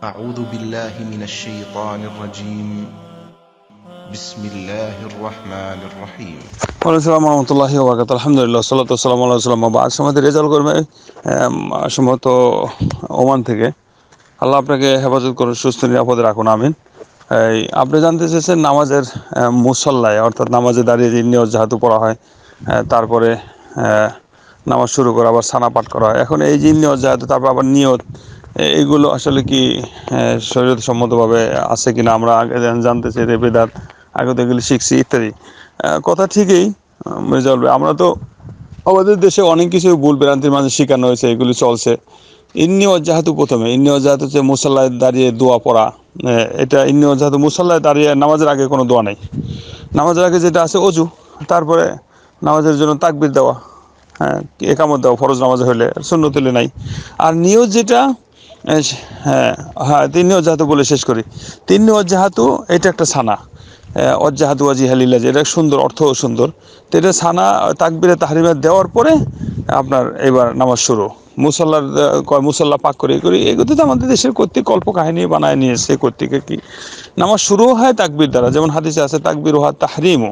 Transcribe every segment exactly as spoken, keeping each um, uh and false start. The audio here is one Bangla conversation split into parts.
أعوذ بالله من الشيطان الرجيم بسم الله الرحمن الرحيم আসসালামু আলাইকুম ওয়া বারাকাতুহু আলহামদুলিল্লাহ সাল্লাতু ওয়াসসালামু আলা রাসূলিল্লাহ বাদ আমাদের রেজাল্ট করবে সম্ভবত ওমান থেকে আল্লাহ আপনাকে হেফাজত করুন সুস্থ নিরাপদে রাখুন আমিন। এই আপনি জানতে চেয়েছেন নামাজের মুসল্লায় অর্থাৎ নামাজে দাঁড়িয়ে যে নিয়ত যেহেতু পড়া হয় তারপরে নামাজ শুরু করা আবার সানা পাঠ করা হয়, এখন এই যে নিয়ত যেহেতু তারপর আবার নিয়ত এইগুলো আসলে কি শরীয়ত সম্মতভাবে আছে কিনা আমরা আগে জানতে চাই, রে বেদাত আগে তো এগুলি শিখছি ইত্যাদি কথা ঠিকই। আমরা তো আমাদের দেশে অনেক কিছু ভুল ভ্রান্তির মাঝে শেখানো হয়েছে, এগুলি চলছে। ইন্নি ওয়াজ্জাহাতু প্রথমে ইন্নি ওয়াজ্জাহাতু হচ্ছে মুসাল্লায় দাঁড়িয়ে দোয়া পড়া, এটা ইন্নি ওয়াজ্জাহাতু মুসাল্লায় দাঁড়িয়ে নামাজের আগে কোনো দোয়া নেই। নামাজের আগে যেটা আছে অজু, তারপরে নামাজের জন্য তাকবির দেওয়া, হ্যাঁ একামত দেওয়া ফরজ নামাজ হলে, সুন্নত হলে নাই। আর নিয়ত যেটা, হ্যাঁ হ্যাঁ তিন ওয়াজ্জাহাতু বলে শেষ করি। তিন ওয়াজ্জাহাতু এটা একটা সানা, ওয়াজ্জাহাতু ওয়াজহিয়া লিল্লাহ, এটা সুন্দর, অর্থও সুন্দর। তো এটা সানা তাকবিরে তাহরিমা দেওয়ার পরে আপনার এবার নামাজ শুরু। মুসল্লার মুসল্লা পাক করে করি এগুলো তো আমাদের দেশের কর্তৃক কল্প কাহিনী বানায় নিয়েছে কর্তৃকে। কি নামাজ শুরু হয় তাকবির দ্বারা, যেমন হাদিসে আছে তাকবির ওহা তাহরিমু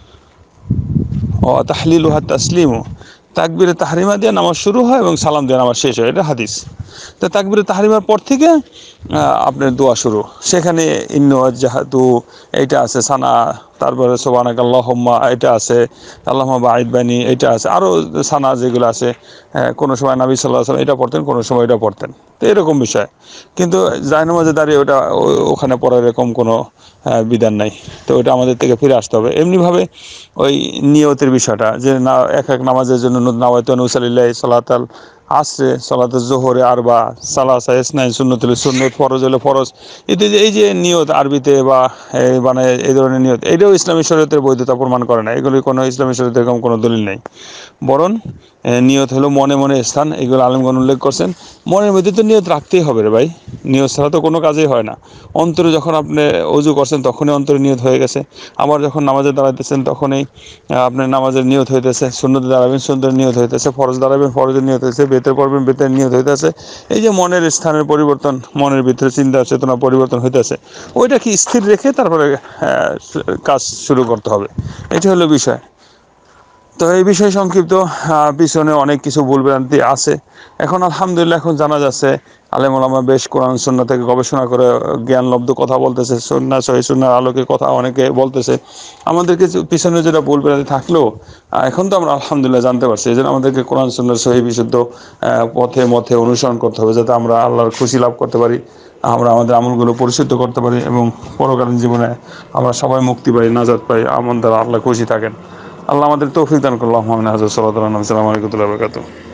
ও তাহলিল ওহা তাসলিমু, তাকবিরে তাহরিমা দিয়ে নামাজ শুরু হয় এবং সালাম দিয়ে নামাজ শেষ হয়, এটা হাদিস। তো তাকবিরে তাহরিমার পর থেকে আপনার দোয়া শুরু, সেখানে ইন্নি ওয়াজ্জাহাতু এইটা আছে সানা, তারপরে সুবহানাকা আল্লাহুম্মা এটা আছে, আল্লাহুম্মা বাঈদ বাইনি এটা আছে, আরও সানা যেগুলো আছে। কোনো সময় নবী সাল্লাল্লাহু আলাইহি ওয়াসাল্লাম এটা পড়তেন, কোনো সময় এটা পড়তেন, তো এরকম বিষয়। কিন্তু জায়নামাজে দাঁড়িয়ে ওটা ওখানে পড়ার এরকম কোনো বিধান নাই, তো ওটা আমাদের থেকে ফিরে আসতে হবে। এমনিভাবে ওই নিয়তের বিষয়টা যে না, এক এক নামাজের জন্য নাওয়াইতু আন উসাল্লিল্লাহি সালাতাল আসরে, সালাতুল জোহরে আরবা, সালাসা ইসনাইন, সুন্নত হলে সুন্নত, ফরজ হলে ফরজ, এতে যে এই যে নিয়ত আরবিতে বা মানে এই ধরনের নিয়ত, এটাও ইসলামী শরীয়তের বৈধতা প্রমাণ করে না। এগুলি কোনো ইসলামী শরীয়তের এরকম কোনো দলিল নেই। বরং নিয়ত হলো মনে মনে স্থান, এগুলো আলেমগণ উল্লেখ করছেন। মনের মধ্যে তো নিয়ত রাখতেই হবে রে ভাই, নিয়ত ছাড়া তো কোনো কাজই হয় না। অন্তরে যখন আপনি ওযু করছেন তখনই অন্তরে নিয়ত হয়ে গেছে, আবার যখন নামাজে দাঁড়াইতেছেন তখনই আপনার নামাজের নিয়ত হইতেছে, সুন্নতে দাঁড়াবেন সুন্নতের নিয়ত হইতেছে, ফরজ দাঁড়াবেন ফরজের নিয়ত হইতেছে, বেতের পড়বেন বেতের নিয়ত হইতেছে। এই যে মনের স্থানের পরিবর্তন, মনের ভিতরে চিন্তা চেতনা পরিবর্তন হইতেছে, ওইটা কি স্থির রেখে তারপরে কাজ শুরু করতে হবে, এটি হলো বিষয়। তো এই বিষয়ে সংক্ষিপ্ত পিছনে অনেক কিছু ভুলভ্রান্তি আছে। এখন আলহামদুলিল্লাহ এখন জানা যাচ্ছে আলেম ওলামা বেশ কোরআন সুন্নাহ থেকে গবেষণা করে জ্ঞানলব্ধ কথা বলতেছে, সুন্নাহ সহিহ সুন্নাহর আলোকে কথা অনেকে বলতেছে। আমাদের কিছু পিছনে যেটা ভুলভ্রান্তি থাকলেও এখন তো আমরা আলহামদুলিল্লাহ জানতে পারছি, এই জন্য আমাদেরকে কোরআন সুন্নাহর সহিহ বিশুদ্ধ পথে মথে অনুসরণ করতে হবে, যাতে আমরা আল্লাহর খুশি লাভ করতে পারি, আমরা আমাদের আমলগুলো পরিশুদ্ধ করতে পারি এবং পরকালীন জীবনে আমরা সবাই মুক্তি পাই, নাজাত পাই, আমল দ্বারা আল্লাহ খুশি থাকেন। আল্লাহ আমাদের তৌফিক দান করুন। আল্লাহুম্মা আমিন। হাযা সাল্লাল্লাহু আলাইহি ওয়া সাল্লাম। আসসালামু আলাইকুম ওয়া রাহমাতুল্লাহি ওয়া বারাকাতুহু।